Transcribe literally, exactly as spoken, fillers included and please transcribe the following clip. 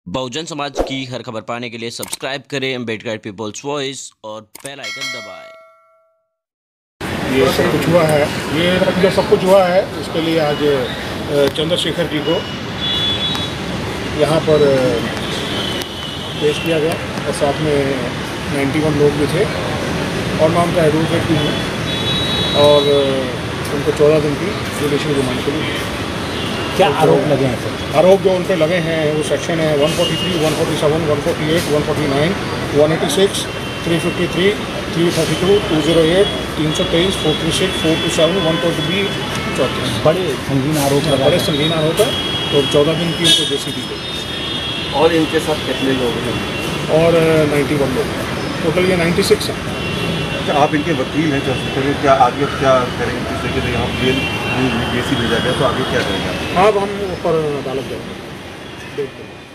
बहुजन समाज की हर खबर पाने के लिए सब्सक्राइब करें अम्बेडकर पीपल्स वॉइस और बेल आइकन दबाएं। ये सब कुछ हुआ है, ये जो सब कुछ हुआ है इसके लिए आज चंद्रशेखर जी को यहाँ पर पेश किया गया और साथ में इक्यानवे लोग भी थे और मैं उनका एडवोकेट भी हूँ और उनको चौदह दिन की जुडिशल रिमांड के लिए। क्या आरोप लगे हैं सर? आरोप जो उन पर लगे हैं वो सेक्शन है एक सौ तैंतालीस, एक सौ सैंतालीस, एक सौ अड़तालीस, एक सौ उनचास, एक सौ छियासी, तीन सौ तिरेपन, तीन सौ बत्तीस, दो सौ आठ, तीन सौ तेईस, चार सौ छत्तीस, चार सौ सत्ताईस, वन पॉइंट बी चौंतीस बड़े संगीन आरोप है, बड़े संगीन आरोप है। तो चौदह दिन की उनको जेसी दी गई और इनके साथ कितने लोग हैं? और इक्यानवे लोग टोटल ये छियानवे हैं। अच्छा, आप इनके वकील हैं चंद्रशेखर, क्या आगे क्या करेंगे? जिस तरीके से यहाँ जेल जेसी भेजा गया तो आगे क्या करेंगे? अब हम ऊपर अदालत जाएंगे।